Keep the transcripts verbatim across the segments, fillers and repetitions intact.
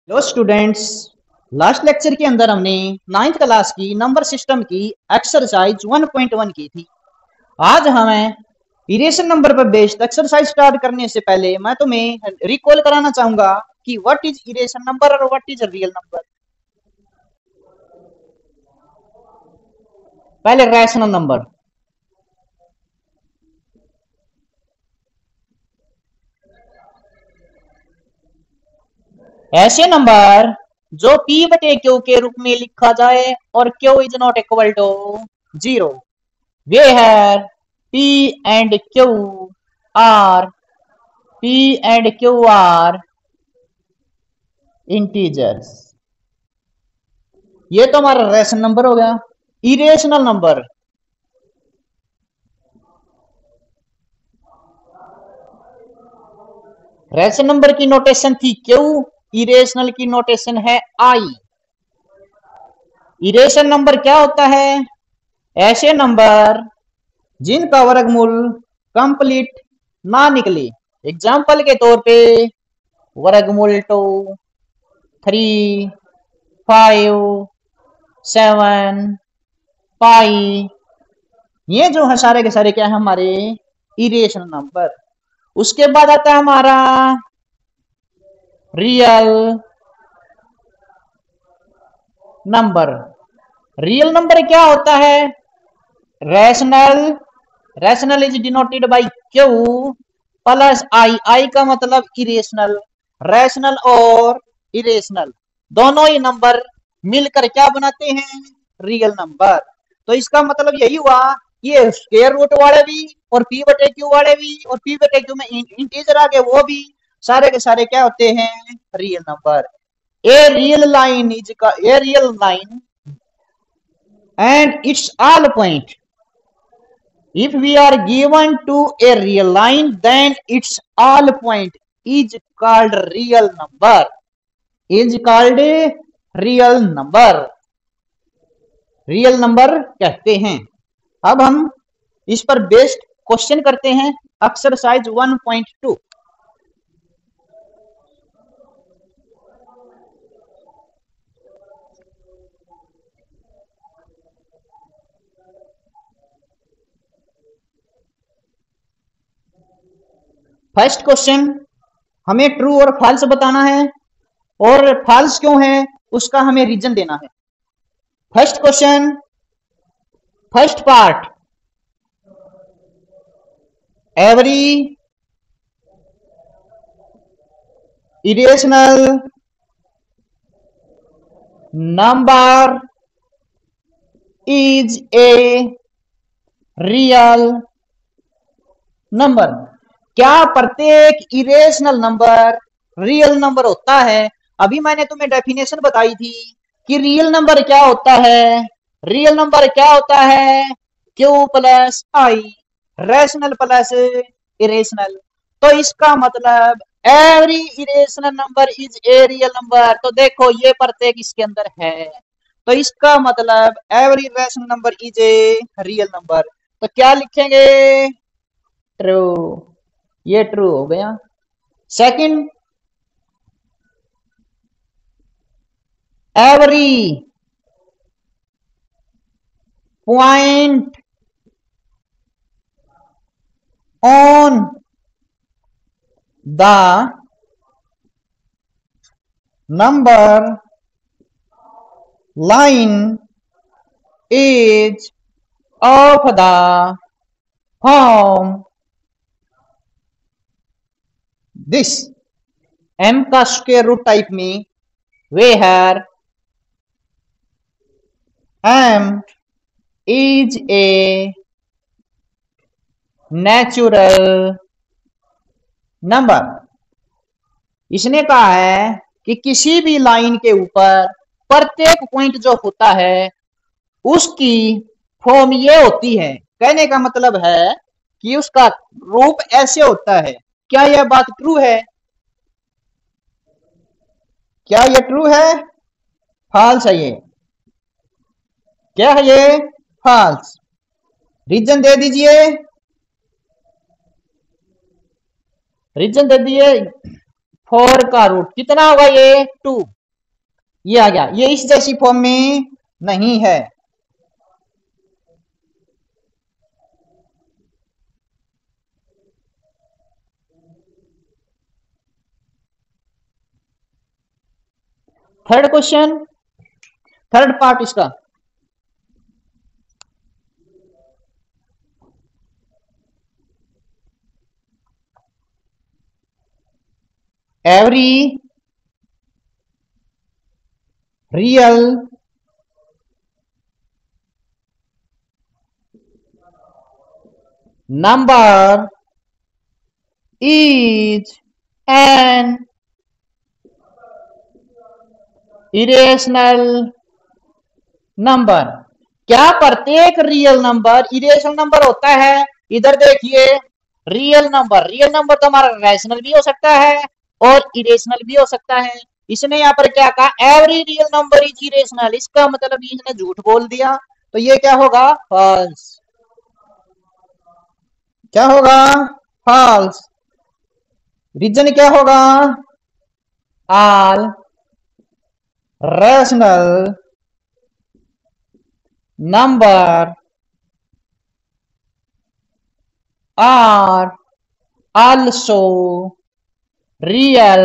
Hello students. Last lecture के अंदर हमने नाइन्थ क्लास की नंबर सिस्टम की एक्सरसाइज वन पॉइंट वन की थी। आज हमें इरेशन नंबर पर बेस्ड एक्सरसाइज स्टार्ट करने से पहले मैं तुम्हें रिकॉल कराना चाहूंगा कि व्हाट इज इरेशन नंबर और व्हाट इज रियल नंबर। पहले रैशनल नंबर। ऐसे नंबर जो p बटे क्यू के रूप में लिखा जाए और q is not equal to zero, where है p and q are p and q are integers. ये तो हमारा रेशनल नंबर हो गया। इरेशनल नंबर, रेशनल नंबर की नोटेशन थी क्यू, इरेशनल की नोटेशन है आई। इरेशनल नंबर क्या होता है? ऐसे नंबर जिनका वर्गमूल कंप्लीट ना निकले। एग्जाम्पल के तौर पे वर्गमूल two, three, five, seven, pi, ये जो है सारे के सारे क्या है हमारे इरेशनल नंबर। उसके बाद आता है हमारा रियल नंबर। रियल नंबर क्या होता है? Rational, rational is denoted by q plus I. I का मतलब इरेशनल। रैशनल और इरेशनल दोनों ही नंबर मिलकर क्या बनाते हैं? Real number. तो इसका मतलब यही हुआ, ये स्क्वायर रूट वाले भी और पी बटे क्यू वाले भी और पी बटे क्यू में इंटीजर आ गए वो भी, सारे के सारे क्या होते हैं? Real number. A real line is का a real line and its all point. If we are given to a real line, then its all point is called real number. Is called real number. Real number कहते हैं। अब हम इस पर based question करते हैं exercise one point two. First question, हमें true और फॉल्स बताना है और फॉल्स क्यों है उसका हमें रीजन देना है। First question, first part, every irrational number is a real number. क्या प्रत्येक इरेशनल नंबर रियल नंबर होता है? अभी मैंने तुम्हें डेफिनेशन बताई थी कि रियल नंबर क्या होता है। रियल नंबर क्या होता है? Q plus I, rational plus irrational. तो इसका मतलब every irrational number is a real number. तो देखो ये प्रत्येक इसके अंदर है, तो इसका मतलब every rational number is a real number. तो क्या लिखेंगे? ट्रू। ये ट्रू हो गया। Second, every point on the number line is of the form this. M का स्क्वायर रूट टाइप में where m is a natural number. इसने कहा है कि किसी भी लाइन के ऊपर प्रत्येक पॉइंट जो होता है उसकी फॉर्म ये होती है। कहने का मतलब है कि उसका रूप ऐसे होता है। क्या यह बात ट्रू है? क्या यह ट्रू है? फॉल्स है ये। क्या है ये? फॉल्स। रीजन दे दीजिए। रीजन दे दिए। फोर का रूट कितना होगा? ये टू। ये आ गया, ये इस जैसी फॉर्म में नहीं है। थर्ड क्वेश्चन, थर्ड पार्ट इसका, every real number is an irrational number। क्या प्रत्येक रियल नंबर इरेशनल नंबर होता है? इधर देखिए, रियल नंबर, रियल नंबर तो हमारा रैशनल भी हो सकता है और इरेशनल भी हो सकता है। इसने यहाँ पर क्या कहा? Every real number is irrational. इसका मतलब इसने झूठ बोल दिया, तो ये क्या होगा? फॉल्स। क्या होगा? फॉल्स। रीजन क्या होगा? All rational number are also real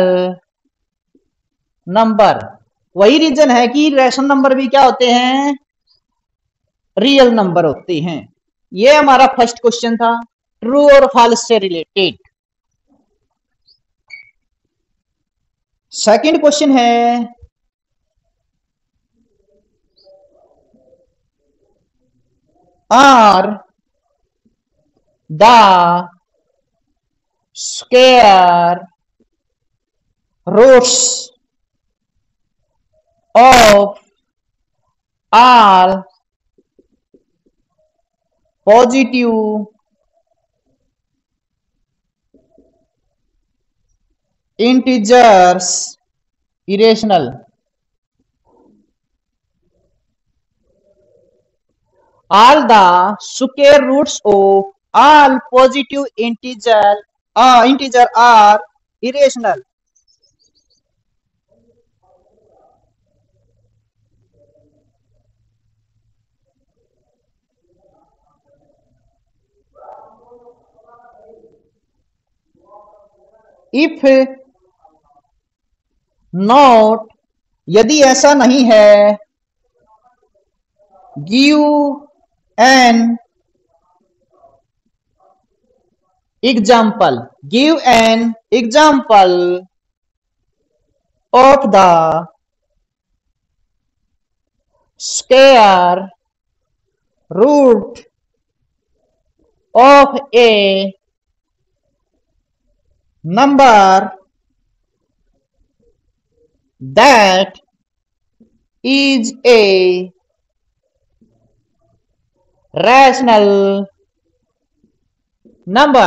number. वही रीजन है कि रैशनल नंबर भी क्या होते हैं? रियल नंबर होते हैं। ये हमारा फर्स्ट क्वेश्चन था, ट्रू और फॉल्स से रिलेटेड। सेकंड क्वेश्चन है, are the square roots of all positive integers irrational. all the square roots of all positive integer uh, integer are irrational। if not, यदि ऐसा नहीं है, give an example, give an example of the square root of a number that is a rational number।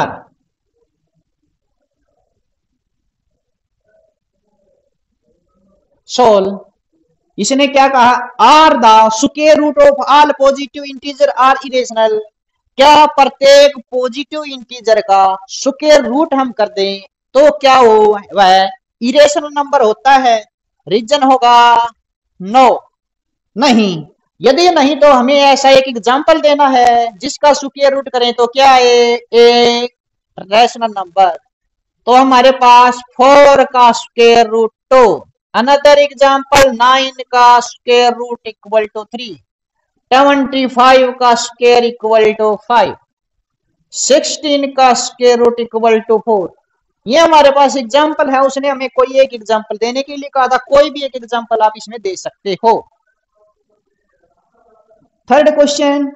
Solve. इसने क्या कहा? Are the square root of all positive integer are irrational. क्या प्रत्येक positive integer का square root हम कर दें तो क्या हो? वह इरेशनल नंबर होता है। रीजन होगा नो, नहीं। यदि नहीं तो हमें ऐसा एक एग्जांपल देना है जिसका स्क्वायर रूट करें तो क्या है? एक रैशनल नंबर। तो हमारे पास फोर का square root two, another example nine का square root equal to three, twenty five का square equal to five, sixteen का square root equal to four. ये हमारे पास एग्जांपल है। उसने हमें कोई एक एग्जांपल देने के लिए कहा था, कोई भी एक एग्जांपल आप इसमें दे सकते हो। Third question,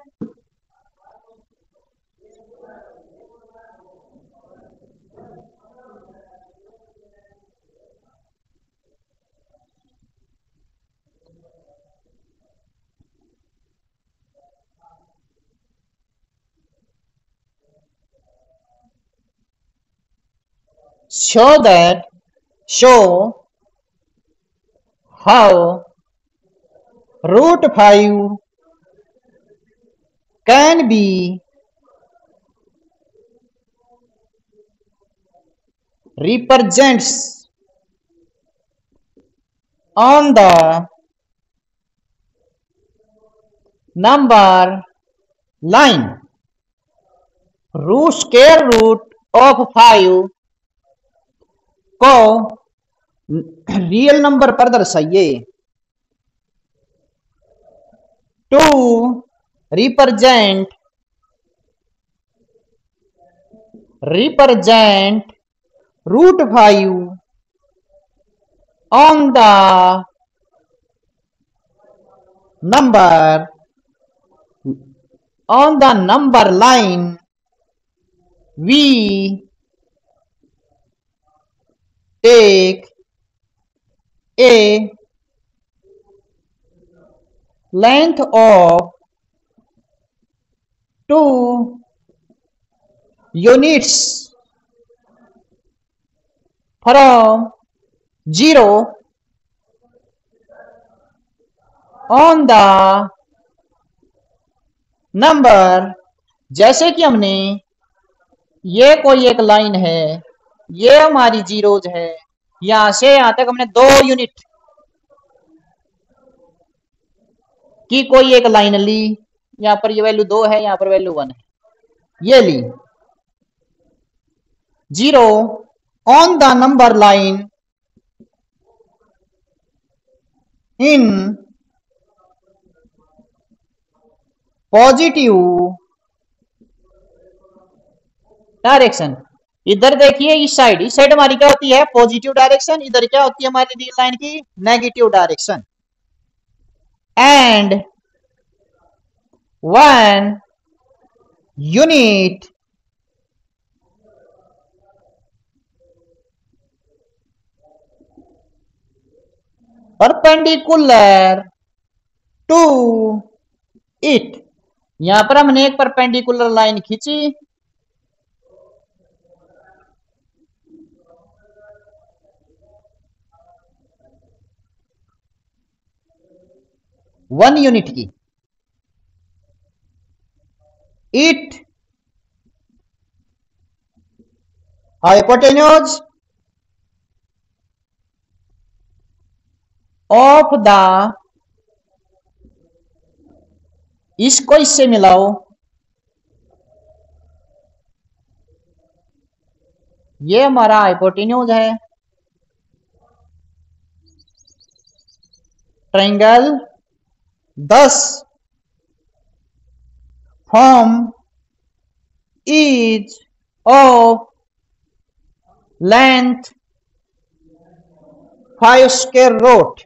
show that show how root five can be represents on the number line, root square root of five को रियल नंबर पर दर्शाइए। To represent represent root five on the number on the number line, we take a length of two units from zero on the number, जैसे कि हमने ये कोई एक line है, ये हमारी जीरोज है, यहां से यहां तक हमने दो यूनिट की कोई एक लाइन ली। यहां पर ये वैल्यू दो है, यहां पर वैल्यू वन है, ये ली। Zero on the number line in positive direction. इधर देखिए इस साइड, इस साइड हमारी क्या होती है पॉजिटिव डायरेक्शन, इधर क्या होती है हमारी रियल लाइन की negative direction. And one unit perpendicular to it, यहां पर हमने एक परपेंडिकुलर लाइन खींची, वन यूनिट की। इट हाइपोटेन्यूज ऑफ द, इसको इससे मिलाओ, ये हमारा हाइपोटेन्यूज है, triangle thus form is of length five square root,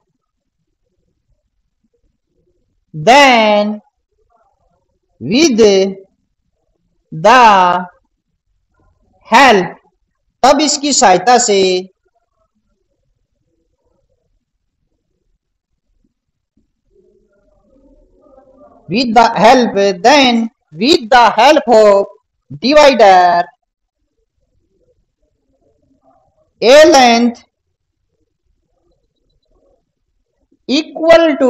then with the help, तब इसकी सहायता से with the help then with the help of divider a length equal to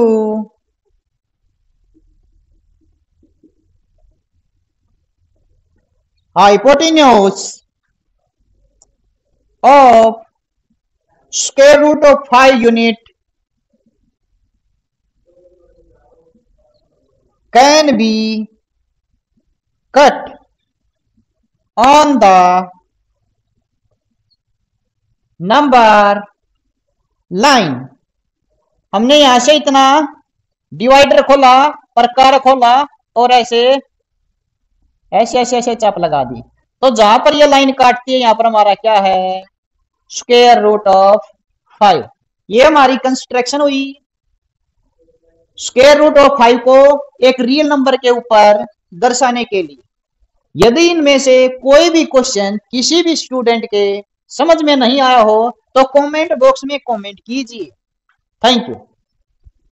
hypotenuse of square root of five unit can be cut on the number line। हमने यहां से इतना divider खोला, प्रकार खोला और ऐसे ऐसे ऐसे ऐसे चाप लगा दी, तो जहां पर ये लाइन काटती है यहां पर हमारा क्या है स्क्वायर रूट ऑफ फाइव। ये हमारी कंस्ट्रक्शन हुई स्क्वायर रूट ऑफ फाइव को एक रियल नंबर के ऊपर दर्शाने के लिए। यदि इनमें से कोई भी क्वेश्चन किसी भी स्टूडेंट के समझ में नहीं आया हो तो कमेंट बॉक्स में कमेंट कीजिए। Thank you.